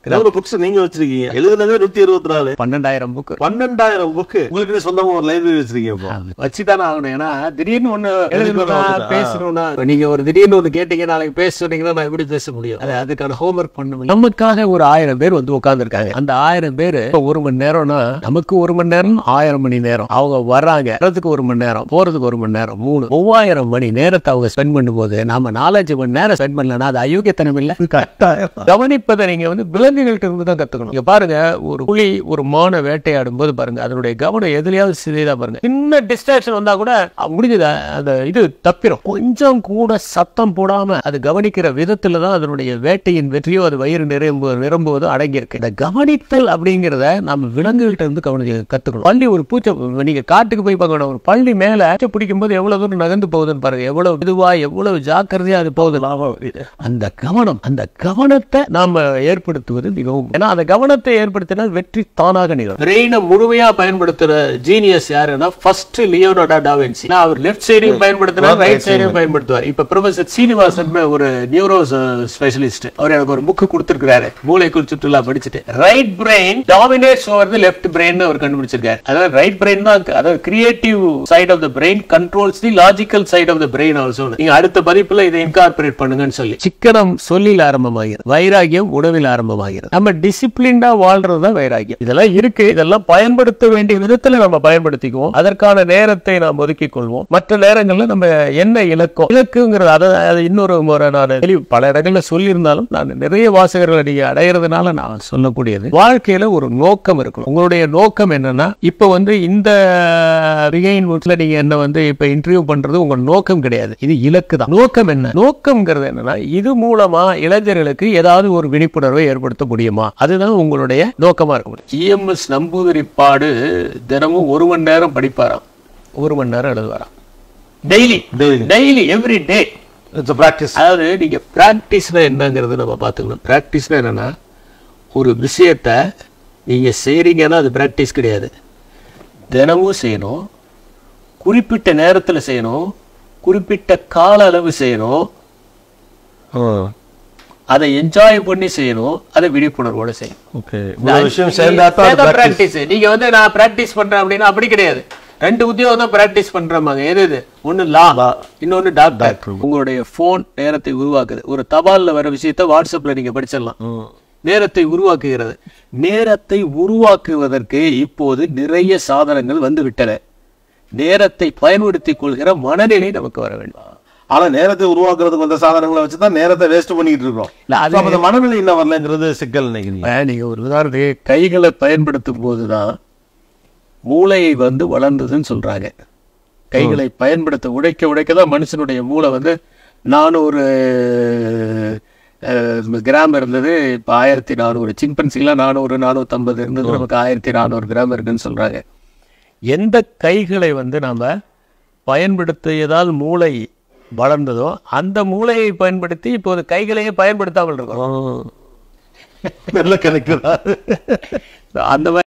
Books நீங்க வச்சிருக்கீங்க? எழுதுனதே 124. 12,000 புக். 12,000 புக். உங்களுக்கு சொந்தமா ஒரு லைப்ரரி வச்சிருக்கீங்க? வச்சுதானே ஆகணும். ஏன்னா திடீர்னு ஒண்ணு எழுதணும்னா பேசணும்னா, நீங்க ஒரு திடீர்னு ஒண்ணு கேட்டீங்க, நாளைக்கு பேச சொன்னீங்கன்னா நான் எப்படி பேச முடியும்? அதுக்கான ஹோம்ஒர்க் பண்ணுவேன். நமக்காக ஒரு 1000 பேர் வந்து உட்கார்ந்து இருக்காங்க. அந்த 1000 பேரு 1 மணி நேரம்னா நமக்கு 1 மணி நேரம் 1000 மணி நேரம். அவங்க வர்றாங்க, வரதுக்கு 1 மணி நேரம், போறதுக்கு 1 மணி நேரம், 3000 மணி நேரத்தை அவங்க ஸ்பெண்ட் பண்ணும்போது நாம 4-5 மணி நேரம் ஸ்பெண்ட் பண்ணலன்னா அது அயோக்கியத்தனம் இல்ல? கவனிப்பதை நீங்க வந்து விலங்குகள்கிட்ட இருந்து தான் கத்துக்கணும். நீங்க பாருங்க, ஒரு புலி ஒரு மான வேட்டையாடும் போது பாருங்க, அதனுடைய கவனம் எதுலயாவது சிறியதா பாருங்க. சின்ன டிஸ்ட்ராக்ஷன் வந்தா கூட முடிஞ்சது, அந்த இது தப்பிரும். கொஞ்சம் கூட சத்தம் போடாம அது கவனிக்கிற விதத்துல தான் அதனுடைய வேட்டையின் வெற்றியோ அது வயிறு நிரம்புவதோ அடங்கியிருக்கு. இந்த கவனித்தல் அப்படிங்கிறத நம்ம விலங்குகள்கிட்ட இருந்து கத்துக்கணும். பள்ளி ஒரு பூச்சை, நீங்க காட்டுக்கு போய் பார்க்கணும், ஒரு பள்ளி மேல பிடிக்கும் போது எவ்வளவு தூரம் நகர்ந்து போகுதுன்னு பாருங்க, எவ்வளவு மெதுவா எவ்வளவு ஜாக்கிரதையா அது போகுது. அந்த கவனம், அந்த கவனத்தை நாம ஏற்படுத்துவது மிகவும், ஏன்னா அந்த கவனத்தை ஏற்படுத்தினால் வெற்றி தானாக நிகழும். பிரெயினை முழுமையா பயன்படுத்துற ஜீனியஸ் யாருன்னா ஃபர்ஸ்ட் லியோனார்டோ டா வின்சி. அவர் லெஃப்ட் சைடையும் பயன்படுத்துறார், ரைட் சைடையும் பயன்படுத்துவார். இப்ப ப்ரொஃபசர் சீனிவாசன் ஒரு நியூரோ ஸ்பெஷலிஸ்ட், அவர் எனக்கு ஒரு புக் கொடுத்திருக்காரு, மூளைக்குள் சுற்றுலா படிச்சுட்டு, right brain dominates over the left brain அவர் கண்டுபிடிச்சிருக்காரு. அதாவது ரைட் பிரெயின் தான், அதாவது creative side of the brain controls the logical side of the brain also. நீங்க அடுத்த பதிப்புல இதை இன்கார்பரேட் பண்ணுங்கன்னு சொல்லி. சிக்கனம் சொல்லில் ஆரம்பமாகிறது, வைராகியம் உணவில் ஆரம்பமாகிறது. நம்ம டிசிப்ளின்டா வாழ்றதுதான் வைராகியம். இதெல்லாம் இருக்கு, இதெல்லாம் பயன்படுத்த வேண்டிய விதத்துல நம்ம பயன்படுத்திக்குவோம். அதற்கான நேரத்தை நாம் ஒதுக்கிக் கொள்வோம். மற்ற நேரங்கள்ல நம்ம என்ன இலக்குங்கிறது அதை இன்னொரு முறை நான் பல இடங்கள்ல சொல்லியிருந்தாலும், நான் நிறைய வாசகர்களை நீங்க அடையிறதுனால நான் சொல்லக்கூடியது, வாழ்க்கையில ஒரு நோக்கம் இருக்கணும். உங்களுடைய நோக்கம் என்னன்னா, இப்ப வந்து இந்த Behindwoodsல நீங்க என்ன வந்து இப்ப இன்டர்வியூ பண்றது உங்க நோக்கம் கிடையாது, இது இலக்கு தான். நோக்கம் என்ன? நோக்கம்ங்கிறது என்னன்னா, இது மூலமா இளைஞர்களுக்கு ஏதாவது ஒரு விழிப்புணர்வை ஏற்படுத்த முடியுமா, அதுதான் உங்களுடைய நோக்கமா இருக்கும். EMS நம்பூதிரிப்பாடு தினமும் 1 மணி நேரம் படிப்பாராம், 1 மணி நேரம் எழுதுவாராம். Daily every day. அதாவது நீங்க பிராக்டிஸ்னா என்னங்கிறது நம்ம பார்த்துக்கணும். பிராக்டிஸ்னா என்னன்னா, ஒரு விஷயத்தை நீங்க செய்றீங்கன்னா அது பிராக்டிஸ் கிடையாது. தினமும் செய்யணும், குறிப்பிட்ட நேரத்தில் செய்யணும், குறிப்பிட்ட கால அளவு செய்யணும், அதை என்ஜாய் பண்ணி செய்யணும், அதை விழிப்புணர்வோட செய்யணும். நீங்க வந்து நான் பிராக்டிஸ் பண்றேன் அப்படின்னா அப்படி கிடையாது. 2 உத்தியோகம் பிராக்டிஸ் பண்றாங்க. எது? ஒன்னு லா, இன்னொன்னு டாக்டர். உங்களுடைய போன் நேரத்தை உருவாக்குது. ஒரு தபால்ல வர விஷயத்தை வாட்ஸ்அப்ல நீங்க படிச்சிடலாம். நேரத்தை உருவாக்குகிறது. நேரத்தை உருவாக்குவதற்கு இப்போது நிறைய சாதனங்கள் வந்து விட்டன. நேரத்தை பயன்படுத்திக் கொள்கிற மனநிலை நமக்கு வர வேண்டும். ஆனா நேரத்தை உருவாக்குறதுக்கு வந்த சாதனங்களை வச்சுதான் நேரத்தை வேஸ்ட் பண்ணிட்டு இருக்கோம். அந்த மனநிலை என்ன வரலங்கிறது சிக்கல் நினைக்கிறீங்க? நீங்க ஒரு உதாரணத்துக்கு கைகளை பயன்படுத்தும் போதுதான் மூளையை வந்து வளர்ந்ததுன்னு சொல்றாங்க. கைகளை பயன்படுத்த உடைக்கதான் மனுஷனுடைய மூளை வந்து 400 கிராம் இருந்தது, இப்ப 1400. சிம்பன்சிலாம் 400-450 இருந்தது, நமக்கு 1400 கிராம் இருக்குன்னு சொல்றாங்க. எந்த கைகளை வந்து நாம பயன்படுத்தியதால் மூளை வளர்ந்ததோ அந்த மூளையை பயன்படுத்தி இப்போது கைகளையே பயன்படுத்தாமல் இருக்கோம். நல்ல கணக்கு. அந்த மாதிரி